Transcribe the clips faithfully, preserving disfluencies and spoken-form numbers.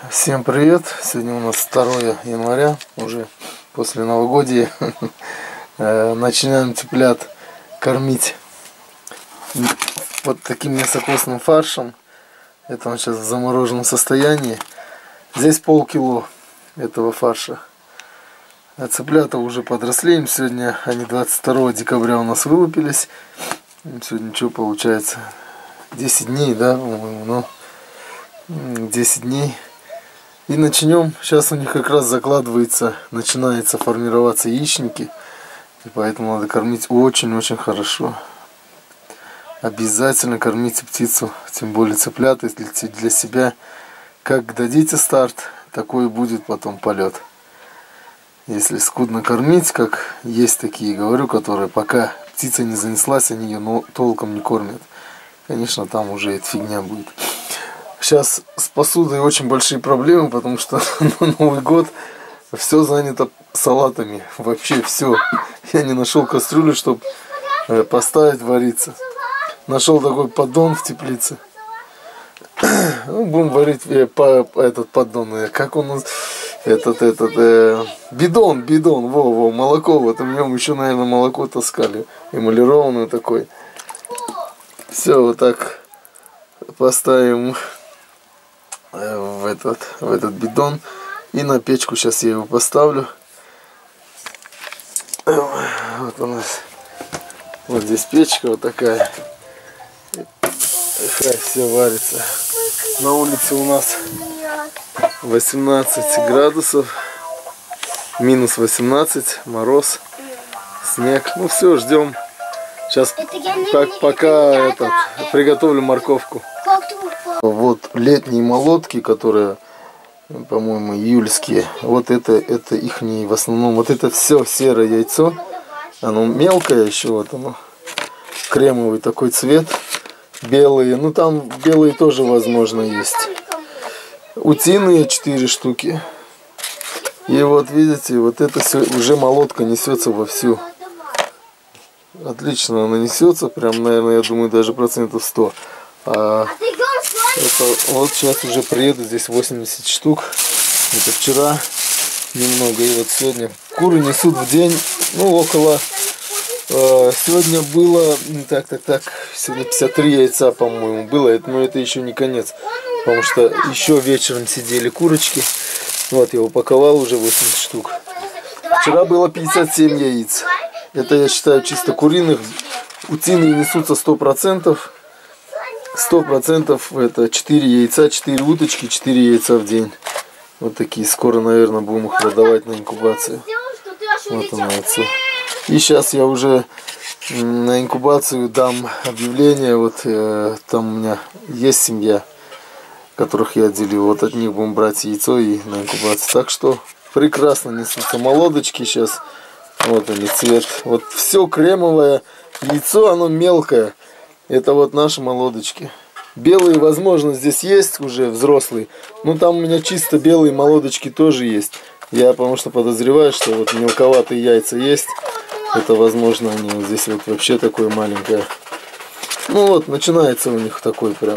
Всем привет! Сегодня у нас второе января, уже после новогодия. Начинаем цыплят кормить вот таким мясокосным фаршем. Это он сейчас в замороженном состоянии. Здесь полкило этого фарша. А цыплята уже подросли. Им сегодня, они двадцать второго декабря у нас вылупились. Им сегодня что получается? десять дней, да, по-моему, ну, десять дней. И начнем. Сейчас у них как раз закладывается, начинается формироваться яичники. И поэтому надо кормить очень-очень хорошо. Обязательно кормите птицу, тем более цыплят, если для себя. Как дадите старт, такой будет потом полет. Если скудно кормить, как есть такие, говорю, которые пока птица не занеслась, они ее толком не кормят. Конечно, там уже эта фигня будет. Сейчас с посудой очень большие проблемы, потому что на Новый год все занято салатами. Вообще все. Я не нашел кастрюлю, чтобы поставить вариться. Нашел такой поддон в теплице. Ну, будем варить э, по, этот поддон. Э, как он нас... Этот, этот, э, бидон, бидон, во, во, молоко. Вот в нем еще, наверное, молоко таскали. Эмалированное такое. Все, вот так поставим в этот, в этот бидон. И на печку сейчас я его поставлю. Вот у нас. Вот здесь печка вот такая. Хай все варится. На улице у нас восемнадцать градусов. Минус восемнадцать. Мороз. Снег. Ну все, ждем. Сейчас так, пока этот, приготовлю морковку. Вот летние молотки, которые, по-моему, июльские. Вот это, это ихние в основном. Вот это все серое яйцо. Оно мелкое еще, вот оно. Кремовый такой цвет. Белые. Ну там белые тоже возможно есть. Утиные четыре штуки. И вот видите, вот это все, уже молотка несется вовсю. Отлично она несется. Прям, наверное, я думаю, даже процентов сто. А это, вот сейчас уже приедут, здесь восемьдесят штук. Это вчера немного, и вот сегодня. Куры несут в день, ну, около... Э, сегодня было... Так, так, так. Сегодня пятьдесят три яйца, по-моему, было. Но это еще не конец. Потому что еще вечером сидели курочки. Вот, я упаковал уже восемьдесят штук. Вчера было пятьдесят семь яиц. Это, я считаю, чисто куриных. Утиные несутся сто процентов. сто процентов это четыре яйца, четыре уточки, четыре яйца в день. Вот такие. Скоро, наверное, будем их продавать на инкубацию. Вот оно яйцо. И сейчас я уже на инкубацию дам объявление. Вот э, там у меня есть семья, которых я отделил. Вот от них будем брать яйцо и на инкубацию. Так что прекрасно несутся молодочки сейчас. Вот они, цвет. Вот все кремовое. Яйцо, оно мелкое. Это вот наши молодочки. Белые, возможно, здесь есть уже взрослые. Но там у меня чисто белые молодочки тоже есть. Я потому что подозреваю, что вот мелковатые яйца есть. Это, возможно, они вот здесь вот вообще такое маленькое. Ну вот, начинается у них такой прям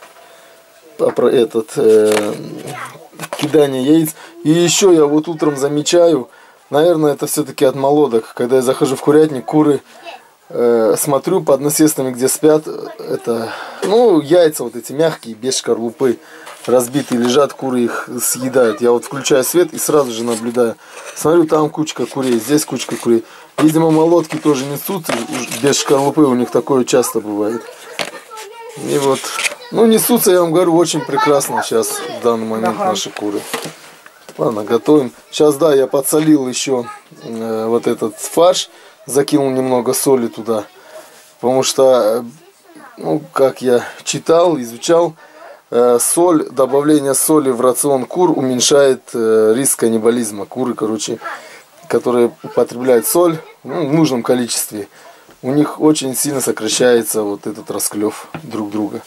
этот э, кидание яиц. И еще я вот утром замечаю, наверное, это все-таки от молодок. Когда я захожу в курятник, куры... Смотрю под насестами, где спят, это, ну, яйца вот эти мягкие, без шкарлупы, разбитые лежат, куры их съедают. Я вот включаю свет и сразу же наблюдаю. Смотрю, там кучка курей, здесь кучка курей. Видимо, молотки тоже несутся, без шкарлупы, у них такое часто бывает. И вот, ну, несутся, я вам говорю, очень прекрасно сейчас, в данный момент, наши куры. Ладно, готовим. Сейчас, да, я подсолил еще э, вот этот фарш. Закинул немного соли туда, потому что, ну, как я читал, изучал, э, соль, добавление соли в рацион кур уменьшает э, риск каннибализма. Куры, короче, которые употребляют соль, ну, в нужном количестве, у них очень сильно сокращается вот этот расклев друг друга.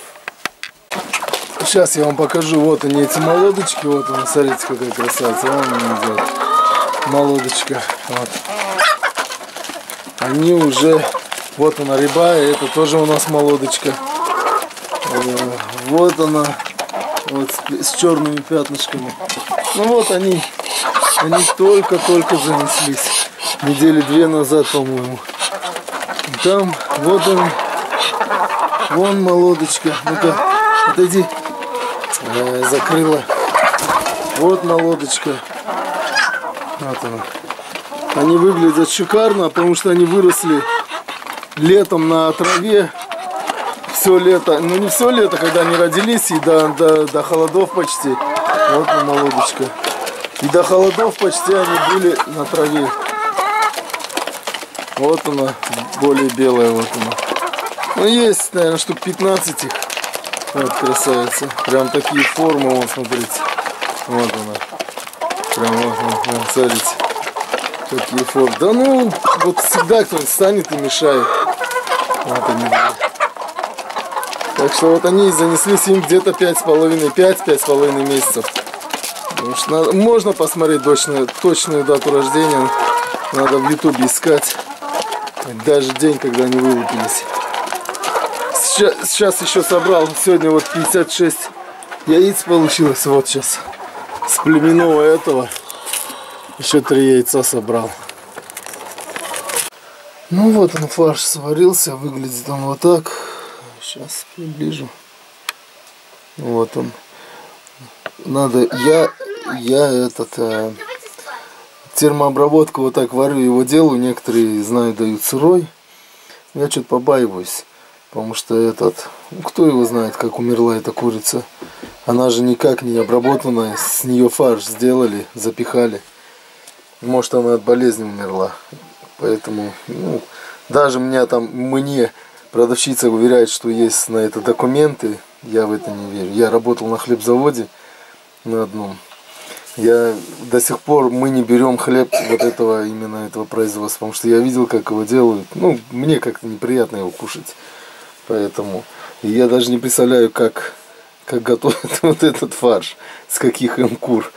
Сейчас я вам покажу, вот они, эти молодочки, вот он, смотрите, какая красавица, вон она идет, молодочка, вот. Они уже, вот она рябая, это тоже у нас молодочка. Вот она, Вот с, с черными пятнышками. Ну вот они, они только-только занеслись. Недели две назад, по-моему. Там, вот он, вон молодочка. Ну-ка, отойди. Э, закрыла. Вот молодочка. Вот она. Они выглядят шикарно, потому что они выросли летом на траве. Все лето, ну не все лето, когда они родились, и до, до, до холодов почти. Вот она молодочка. И до холодов почти они были на траве. Вот она, более белая, вот она. Ну есть, наверное, штук пятнадцать их. Вот красавица. Прям такие формы, вон, смотрите. Вот она. Прям вот, вот, вот, смотрите. Такие формы. Да ну, вот всегда кто-нибудь станет и мешает. Вот они. Так что вот они занеслись им где-то пять с половиной, пять-пять с половиной месяцев. Потому что надо, можно посмотреть точную, точную дату рождения. Надо в ютубе искать. Даже день, когда они вылупились. Сейчас, сейчас еще собрал. Сегодня вот пятьдесят шесть яиц получилось. Вот сейчас. С племенного этого. Еще три яйца собрал. Ну вот он, фарш сварился. Выглядит он вот так. Сейчас приближу. Вот он. Надо, я, я этот э, термообработку вот так варю, его делаю. Некоторые, знаю, дают сырой. Я что-то побаиваюсь. Потому что этот, ну, кто его знает, как умерла эта курица. Она же никак не обработанная. С нее фарш сделали, запихали. Может, она от болезни умерла. Поэтому, ну, даже меня там, мне... Продавщица уверяет, что есть на это документы. Я в это не верю. Я работал на хлебзаводе на одном. Я до сих пор мы не берем хлеб вот этого именно этого производства, потому что я видел, как его делают. Ну, мне как-то неприятно его кушать. Поэтому и я даже не представляю, как, как готовят вот этот фарш, с каких им кур.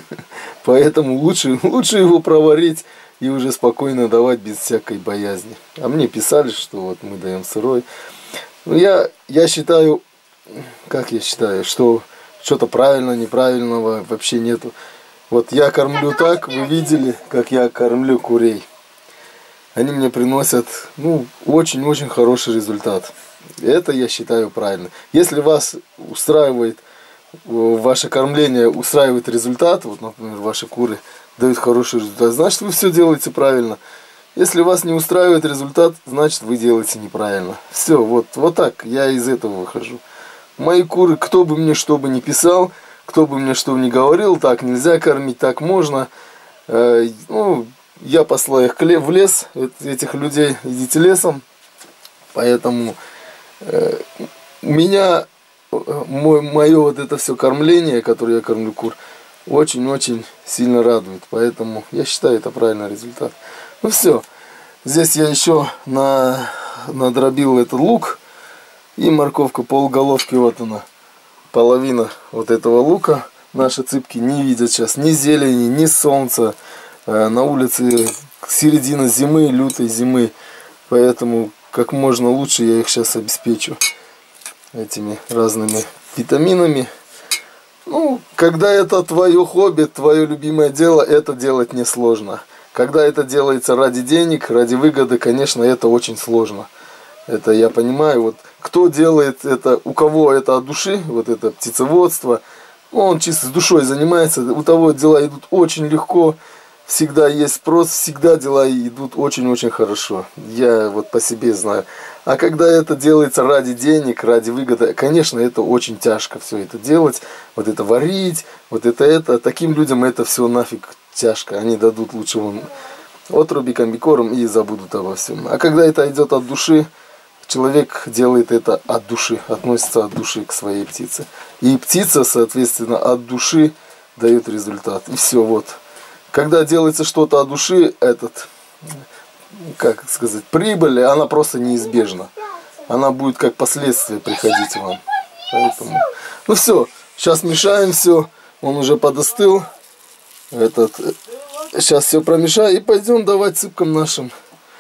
Поэтому лучше, лучше его проварить и уже спокойно давать без всякой боязни. А мне писали, что вот мы даем сырой. Ну, я, я считаю, как я считаю, что что-то правильно, неправильного вообще нету. Вот я кормлю так, вы видели, как я кормлю курей. Они мне приносят, ну, очень-очень хороший результат. Это я считаю правильно. Если вас устраивает, ваше кормление устраивает результат, вот, например, ваши куры дают хороший результат, значит, вы все делаете правильно. Если вас не устраивает результат, значит, вы делаете неправильно. Все, вот, вот так я из этого выхожу. Мои куры, кто бы мне что бы ни писал, кто бы мне что бы ни говорил, так нельзя кормить, так можно. Э, ну, я послал их в лес, этих людей, идите лесом. Поэтому э, меня, мой, мое вот это все кормление, которое я кормлю кур, очень-очень сильно радует. Поэтому я считаю, это правильный результат. Ну все. Здесь я еще на, надробил этот лук. И морковка, полголовки, вот она. Половина вот этого лука. Наши цыпки не видят сейчас ни зелени, ни солнца. На улице середина зимы, лютой зимы. Поэтому как можно лучше я их сейчас обеспечу этими разными витаминами. Ну, когда это твое хобби, твое любимое дело, это делать несложно. Когда это делается ради денег, ради выгоды, конечно, это очень сложно. Это я понимаю. Вот кто делает это, у кого это от души, вот это птицеводство, он чисто с душой занимается, у того дела идут очень легко, всегда есть спрос, всегда дела идут очень-очень хорошо. Я вот по себе знаю. А когда это делается ради денег, ради выгоды, конечно, это очень тяжко все это делать, вот это варить, вот это это. Таким людям это все нафиг тяжко. Они дадут лучше вон отруби комбикорм и забудут обо всем. А когда это идет от души, человек делает это от души, относится от души к своей птице. И птица, соответственно, от души дает результат. И все, вот. Когда делается что-то от души, этот, как сказать, прибыль, она просто неизбежна. Она будет как последствие приходить вам. Поэтому, ну все, сейчас мешаем все. Он уже подостыл. Этот, сейчас все промешаю и пойдем давать цыпкам нашим.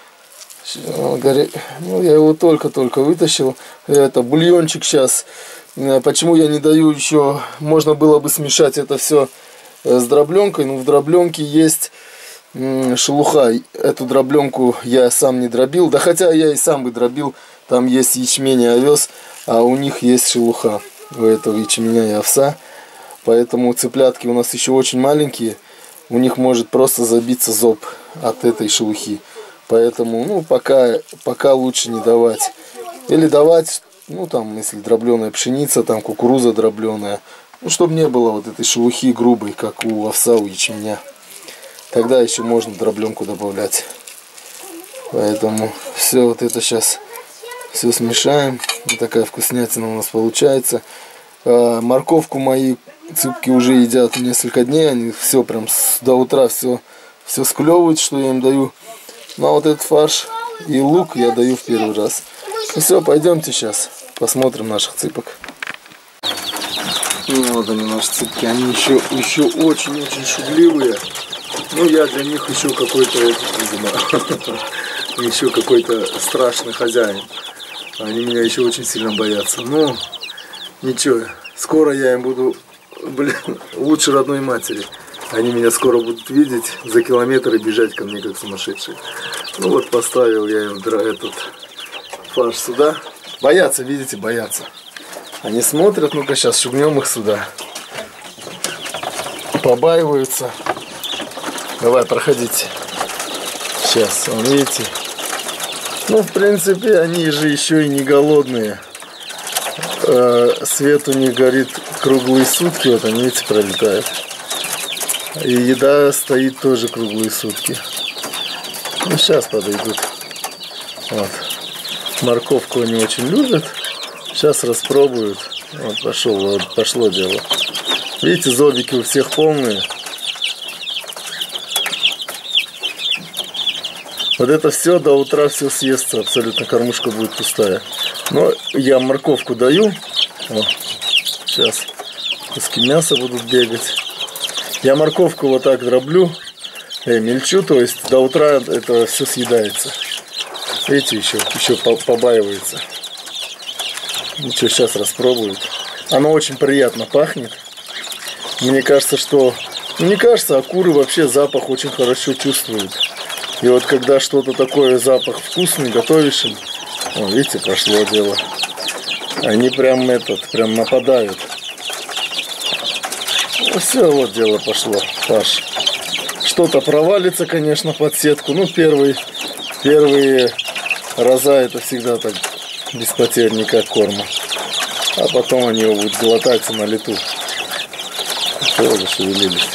Ну, я его только-только вытащил. Это бульончик сейчас. Почему я не даю еще, можно было бы смешать это все с дробленкой, но в дробленке есть шелуха. Эту дробленку я сам не дробил, да хотя я и сам бы дробил, там есть ячмень и овес, а у них есть шелуха, у этого ячменя и овса. Поэтому цыплятки у нас еще очень маленькие, у них может просто забиться зоб от этой шелухи. Поэтому, ну, пока, пока лучше не давать. Или давать, ну, там, если дробленая пшеница, там, кукуруза дробленая. Ну, чтобы не было вот этой шелухи грубой, как у овса, у ячменя. Тогда еще можно дробленку добавлять. Поэтому все вот это сейчас все смешаем. Вот такая вкуснятина у нас получается. А, морковку мои цыпки уже едят несколько дней. Они все прям с, до утра все, все склевывают, что я им даю. Ну а вот этот фарш и лук я даю в первый раз. Ну все, пойдемте сейчас посмотрим наших цыпок. Ну вот они, наши цыпки. Они еще еще очень-очень шугливые. Ну я для них еще какой-то, видимо, еще какой-то страшный хозяин. Они меня еще очень сильно боятся. Но ничего, скоро я им буду, блин, лучше родной матери. Они меня скоро будут видеть, за километр и бежать ко мне как сумасшедшие. Ну вот поставил я им этот фарш сюда. Боятся, видите, боятся. Они смотрят, ну-ка сейчас шугнем их сюда. Побаиваются. Давай, проходите. Сейчас, вон, видите. Ну, в принципе, они же еще и не голодные. Свет у них горит круглые сутки, вот они, видите, пролетают. И еда стоит тоже круглые сутки. Ну, сейчас подойдут. Вот. Морковку они очень любят. Сейчас распробуют. Вот, пошел, вот, пошло дело. Видите, зобики у всех полные. Вот это все до утра все съестся. Абсолютно кормушка будет пустая. Но я морковку даю. О, сейчас куски мяса будут бегать. Я морковку вот так дроблю, э, мельчу, то есть до утра это все съедается. Видите, еще, еще побаивается. Ничего, сейчас распробуют. Оно очень приятно пахнет. Мне кажется, что... Ну, не кажется, а куры вообще запах очень хорошо чувствуют. И вот когда что-то такое, запах вкусный, готовишь им, о, видите, прошло дело. Они прям этот, прям нападают. Ну, все, вот дело пошло, фарш. Что-то провалится, конечно, под сетку. Ну, первые, первые раза это всегда так без потерь, никак корма. А потом они его будут глотать на лету. Все, зашевелились.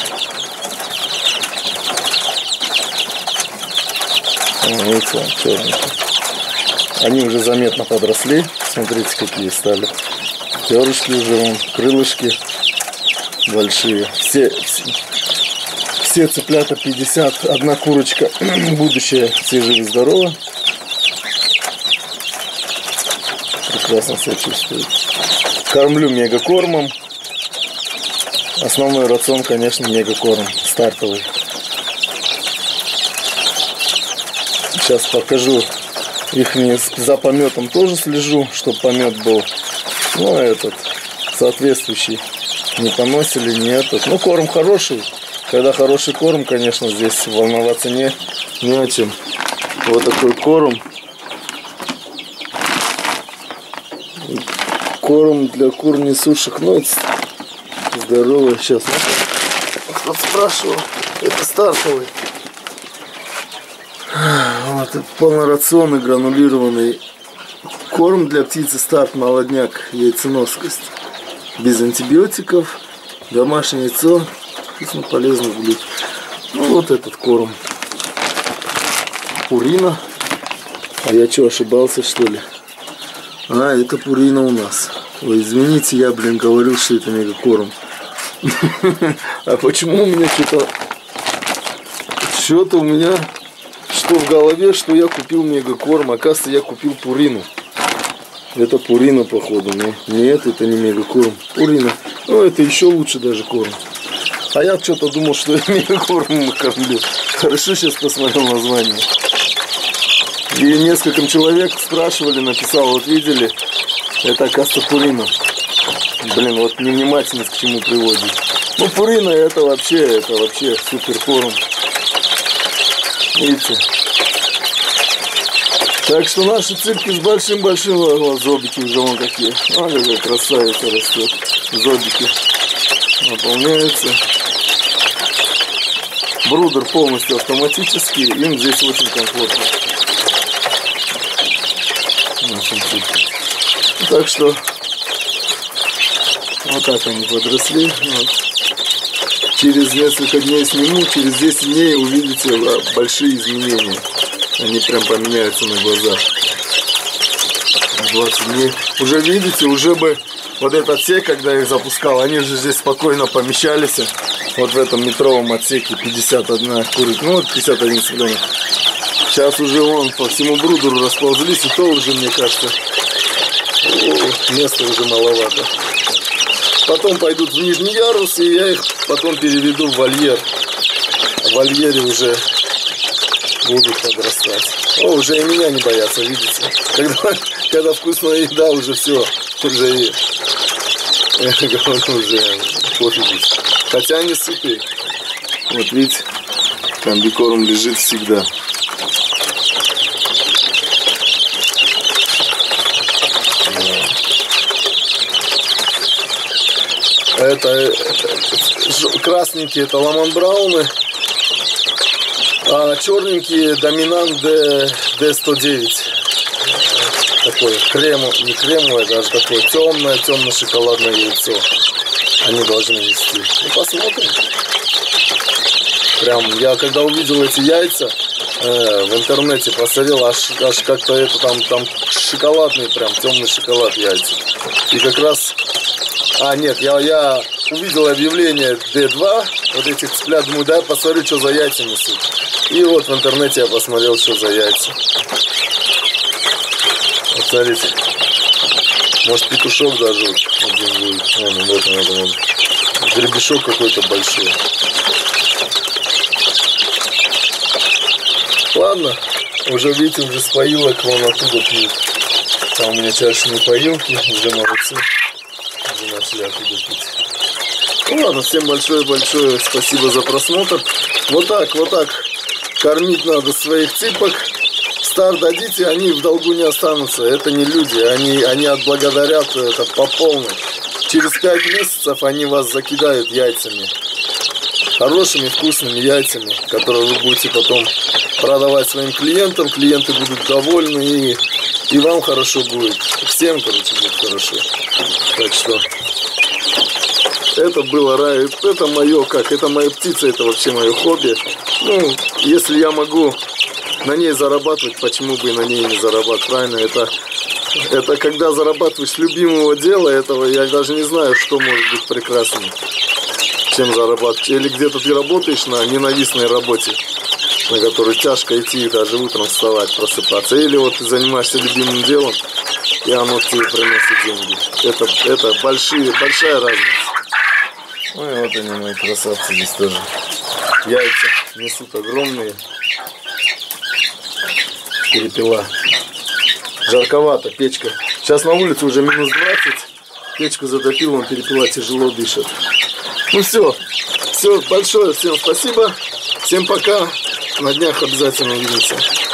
Видите, черненькие. Они уже заметно подросли. Смотрите, какие стали. Перышки уже, вон, крылышки большие. Все, все, все цыплята пятьдесят, одна курочка, будущее, все живы, здоровы. Прекрасно себя чувствует. Кормлю мегакормом. Основной рацион, конечно, мегакорм, стартовый. Сейчас покажу их, не за пометом тоже слежу, чтобы помет был. Ну, этот соответствующий. Не поносили, не этот. Ну, корм хороший. Когда хороший корм, конечно, здесь волноваться не, не о чем. Вот такой корм. Корм для кур несущих. Ну, это здоровый. Сейчас. Кто-то спрашивал. Это стартовый. Вот, это полнорационный гранулированный корм для птицы старт молодняк, яйценоскость. Без антибиотиков, домашнее яйцо, вкусно, полезно будет. Ну вот этот корм. Пурина. А я что, ошибался, что ли? А, это пурина у нас. Ой, извините, я, блин, говорил, что это мегакорм. А почему у меня что-то... Что-то у меня... Что в голове, что я купил мегакорм, оказывается, я купил пурину. Это пурина, походу. Но нет, это не мегакорм. Пурина. Ну, это еще лучше даже корм. А я что-то думал, что я мегакорм кормлю. Хорошо, сейчас посмотрел название. И несколько человек спрашивали, написал, вот видели, это, оказывается, пурина. Блин, вот невнимательность к чему приводит. Ну, пурина это вообще, это вообще супер корм. Видите? Так что наши цыпки с большим-большим, вот зобики уже вон какие. А, какая красавица растет. Зобики наполняются. Брудер полностью автоматический, им здесь очень комфортно. Нашим цыпкам. Так что вот так они подросли. Вот. Через несколько дней сниму, через десять дней увидите большие изменения. Они прям поменяются на глазах. двадцать дней. Уже видите, уже бы вот этот отсек, когда я их запускал, они же здесь спокойно помещались. Вот в этом метровом отсеке пятьдесят одна курочка. Ну вот пятьдесят один цыпленок. Сейчас уже вон по всему брудеру расползлись, и то уже, мне кажется, о, места уже маловато. Потом пойдут в нижний ярус, и я их потом переведу в вольер. В вольере уже будут подрастать. О, уже и меня не боятся, видите. Когда, когда вкусная еда, уже все. Уже и уже пофигу. Хотя они сытые. Вот видите, комбикорм лежит всегда. Это, это красненькие это ламан брауны, а черненькие доминант Д сто девять. Такое крему, не кремовое, даже такое темное, темно-шоколадное яйцо. Они должны нести. Ну, посмотрим. Прям я когда увидел эти яйца э, в интернете, посмотрел, аж, аж как-то это там, там шоколадный, прям темный шоколад яйца. И как раз. А, нет, я, я увидел объявление Д два, вот этих цыплят, думаю, да, посмотрю, что за яйца несут. И вот в интернете я посмотрел, что за яйца. Вот смотрите, может петушок даже один будет. Вон, вот он, вот он, вот. Гребешок какой-то большой. Ладно, уже видите, уже с поилок вон оттуда пьют. Там у меня чашечные поилки, уже молодцы. Уже начали оттуда пить. Ну ладно, всем большое-большое спасибо за просмотр. Вот так, вот так кормить надо своих цыпок. Стар дадите, они в долгу не останутся. Это не люди, они, они отблагодарят это по полной. Через пять месяцев они вас закидают яйцами. Хорошими, вкусными яйцами, которые вы будете потом продавать своим клиентам. Клиенты будут довольны, и, и вам хорошо будет. Всем, короче, будет хорошо. Так что это было рай. Это мое, как, это моя птица, это вообще мое хобби. Ну, если я могу на ней зарабатывать, почему бы и на ней не зарабатывать, правильно? Это, это когда зарабатываешь с любимого дела, этого я даже не знаю, что может быть прекраснее, чем зарабатывать. Или где-то ты работаешь на ненавистной работе, на которую тяжко идти, даже утром вставать, просыпаться. Или вот ты занимаешься любимым делом, и оно тебе приносит деньги. Это, это большие, большая разница. Ну и вот они, мои красавцы, здесь тоже. Яйца несут огромные. Перепела. Жарковато, печка. Сейчас на улице уже минус двадцать. Печку затопил, он перепела, тяжело дышит. Ну все. Все, большое всем спасибо. Всем пока. На днях обязательно увидимся.